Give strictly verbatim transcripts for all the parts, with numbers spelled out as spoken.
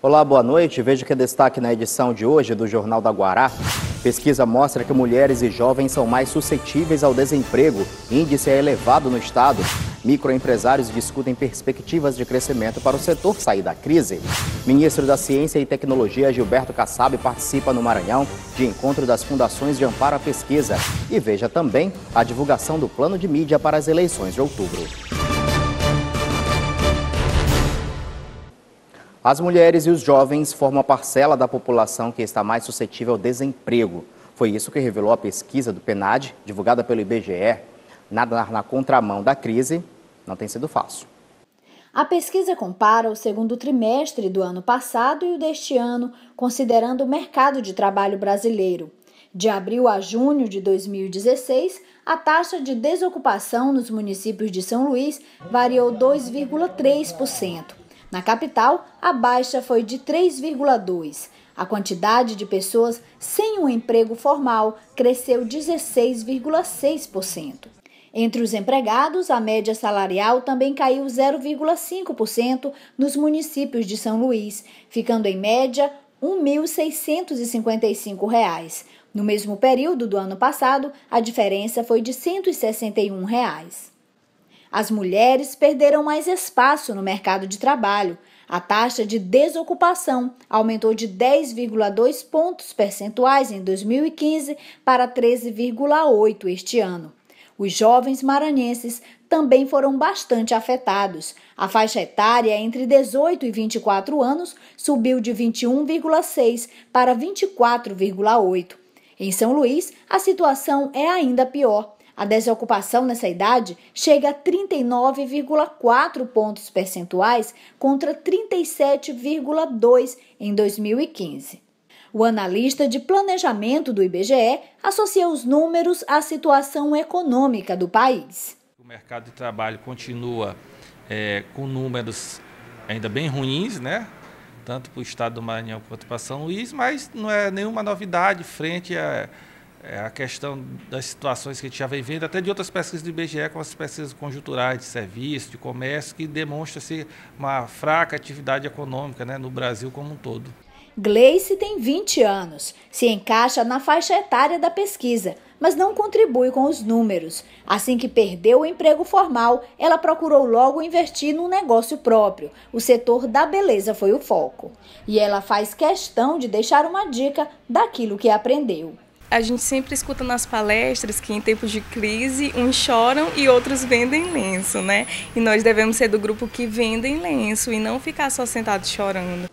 Olá, boa noite. Veja que é destaque na edição de hoje do Jornal da Guará. Pesquisa mostra que mulheres e jovens são mais suscetíveis ao desemprego. Índice é elevado no estado. Microempresários discutem perspectivas de crescimento para o setor sair da crise. Ministro da Ciência e Tecnologia, Gilberto Kassab, participa no Maranhão de encontro das fundações de amparo à pesquisa. E veja também a divulgação do plano de mídia para as eleições de outubro. As mulheres e os jovens formam a parcela da população que está mais suscetível ao desemprego. Foi isso que revelou a pesquisa do PNAD, divulgada pelo I B G E. Nada na contramão da crise não tem sido fácil. A pesquisa compara o segundo trimestre do ano passado e o deste ano, considerando o mercado de trabalho brasileiro. De abril a junho de dois mil e dezesseis, a taxa de desocupação nos municípios de São Luís variou dois vírgula três por cento. Na capital, a baixa foi de três vírgula dois por cento. A quantidade de pessoas sem um emprego formal cresceu dezesseis vírgula seis por cento. Entre os empregados, a média salarial também caiu zero vírgula cinco por cento nos municípios de São Luís, ficando em média um mil seiscentos e cinquenta e cinco reais. No mesmo período do ano passado, a diferença foi de cento e sessenta e um reais. As mulheres perderam mais espaço no mercado de trabalho. A taxa de desocupação aumentou de dez vírgula dois pontos percentuais em dois mil e quinze para treze vírgula oito este ano. Os jovens maranhenses também foram bastante afetados. A faixa etária entre dezoito e vinte e quatro anos subiu de vinte e um vírgula seis para vinte e quatro vírgula oito. Em São Luís, a situação é ainda pior. A desocupação nessa idade chega a trinta e nove vírgula quatro pontos percentuais contra trinta e sete vírgula dois em dois mil e quinze. O analista de planejamento do I B G E associa os números à situação econômica do país. O mercado de trabalho continua é, com números ainda bem ruins, né? Tanto para o estado do Maranhão quanto para São Luís, mas não é nenhuma novidade frente a É a questão das situações que a gente já vem vendo, até de outras pesquisas do I B G E, como as pesquisas conjunturais de serviço, de comércio, que demonstra-se uma fraca atividade econômica, né, no Brasil como um todo. Gleice tem vinte anos, se encaixa na faixa etária da pesquisa, mas não contribui com os números. Assim que perdeu o emprego formal, ela procurou logo investir num negócio próprio. O setor da beleza foi o foco. E ela faz questão de deixar uma dica daquilo que aprendeu. A gente sempre escuta nas palestras que em tempos de crise, uns choram e outros vendem lenço, né? E nós devemos ser do grupo que vendem lenço e não ficar só sentado chorando.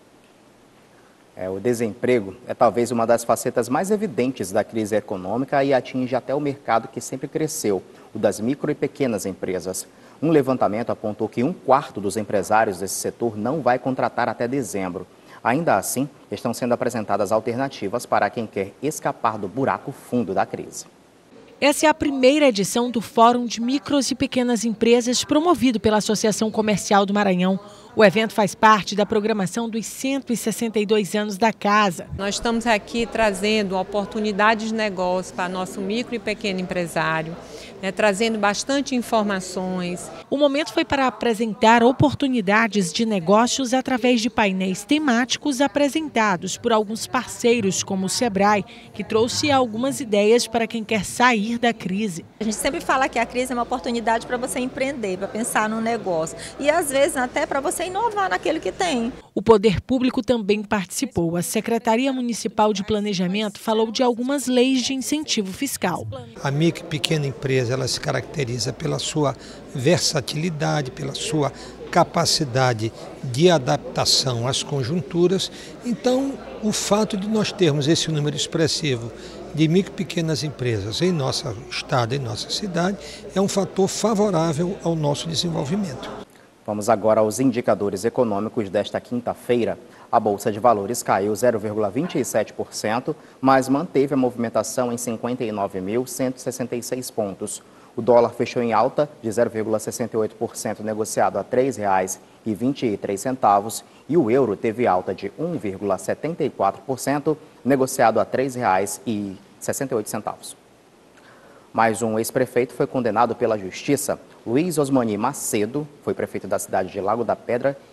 É, o desemprego é talvez uma das facetas mais evidentes da crise econômica e atinge até o mercado que sempre cresceu, o das micro e pequenas empresas. Um levantamento apontou que um quarto dos empresários desse setor não vai contratar até dezembro. Ainda assim, estão sendo apresentadas alternativas para quem quer escapar do buraco fundo da crise. Essa é a primeira edição do Fórum de Micros e Pequenas Empresas, promovido pela Associação Comercial do Maranhão. O evento faz parte da programação dos cento e sessenta e dois anos da casa. Nós estamos aqui trazendo oportunidades de negócio para nosso micro e pequeno empresário, né, trazendo bastante informações. O momento foi para apresentar oportunidades de negócios através de painéis temáticos apresentados por alguns parceiros, como o Sebrae, que trouxe algumas ideias para quem quer sair da crise. A gente sempre fala que a crise é uma oportunidade para você empreender, para pensar no negócio e às vezes até para você inovar naquilo que tem. O poder público também participou. A Secretaria Municipal de Planejamento falou de algumas leis de incentivo fiscal. A micro e pequena empresa ela se caracteriza pela sua versatilidade, pela sua capacidade de adaptação às conjunturas. Então, o fato de nós termos esse número expressivo de micro e pequenas empresas em nosso estado, em nossa cidade, é um fator favorável ao nosso desenvolvimento. Vamos agora aos indicadores econômicos desta quinta-feira. A Bolsa de Valores caiu zero vírgula vinte e sete por cento, mas manteve a movimentação em cinquenta e nove mil cento e sessenta e seis pontos. O dólar fechou em alta de zero vírgula sessenta e oito por cento, negociado a três reais e vinte e três centavos, e o euro teve alta de um vírgula setenta e quatro por cento, negociado a três reais e sessenta e oito centavos. Mais um ex-prefeito foi condenado pela Justiça. Luiz Osmani Macedo foi prefeito da cidade de Lago da Pedra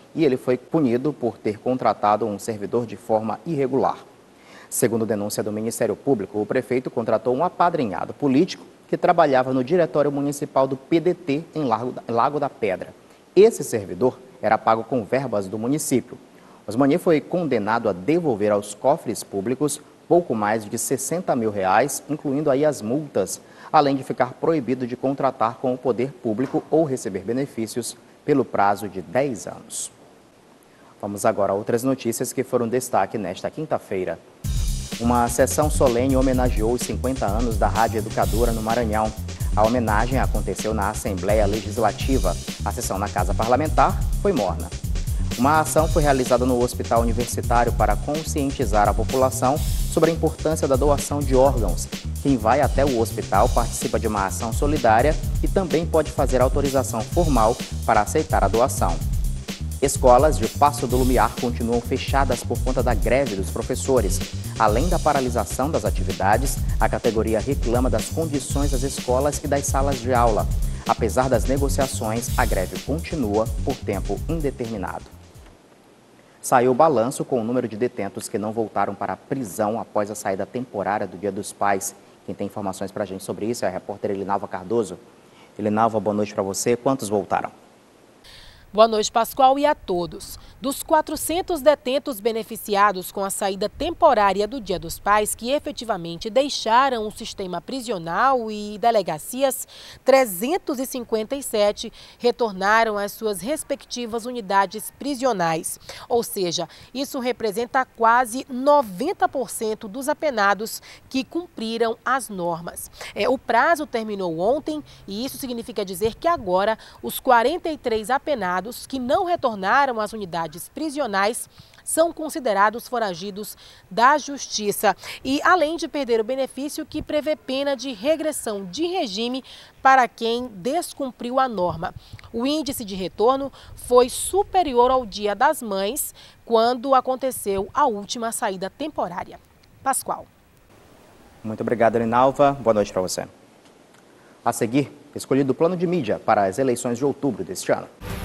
e ele foi punido por ter contratado um servidor de forma irregular. Segundo denúncia do Ministério Público, o prefeito contratou um apadrinhado político que trabalhava no Diretório Municipal do P D T em Lago da Pedra. Esse servidor era pago com verbas do município. Osmani foi condenado a devolver aos cofres públicos pouco mais de sessenta mil reais, incluindo aí as multas, além de ficar proibido de contratar com o poder público ou receber benefícios pelo prazo de dez anos. Vamos agora a outras notícias que foram destaque nesta quinta-feira. Uma sessão solene homenageou os cinquenta anos da Rádio Educadora no Maranhão. A homenagem aconteceu na Assembleia Legislativa. A sessão na Casa Parlamentar foi morna. Uma ação foi realizada no Hospital Universitário para conscientizar a população sobre a importância da doação de órgãos. Quem vai até o hospital participa de uma ação solidária e também pode fazer autorização formal para aceitar a doação. Escolas de Passo do Lumiar continuam fechadas por conta da greve dos professores. Além da paralisação das atividades, a categoria reclama das condições das escolas e das salas de aula. Apesar das negociações, a greve continua por tempo indeterminado. Saiu o balanço com o número de detentos que não voltaram para a prisão após a saída temporária do Dia dos Pais. Quem tem informações para a gente sobre isso é a repórter Elinalva Cardoso. Elinalva, boa noite para você. Quantos voltaram? Boa noite, Pascoal, e a todos. Dos quatrocentos detentos beneficiados com a saída temporária do Dia dos Pais, que efetivamente deixaram o sistema prisional e delegacias, trezentos e cinquenta e sete retornaram às suas respectivas unidades prisionais. Ou seja, isso representa quase noventa por cento dos apenados que cumpriram as normas. É, o prazo terminou ontem e isso significa dizer que agora os quarenta e três apenados que não retornaram às unidades prisionais são considerados foragidos da Justiça e, além de perder o benefício que prevê pena de regressão de regime para quem descumpriu a norma. O índice de retorno foi superior ao Dia das Mães, quando aconteceu a última saída temporária. Pascoal. Muito obrigado, Elinalva. Boa noite para você. A seguir, escolhido o plano de mídia para as eleições de outubro deste ano.